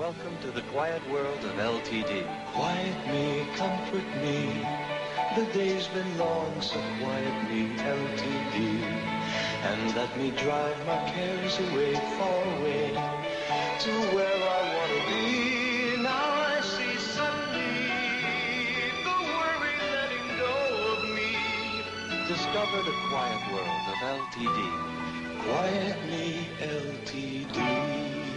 Welcome to the quiet world of LTD. Quiet me, comfort me. The day's been long, so quiet me, LTD. And let me drive my cares away, far away, to where I want to be. Now I see suddenly the worry letting go of me. Discover the quiet world of LTD. Quiet me, LTD.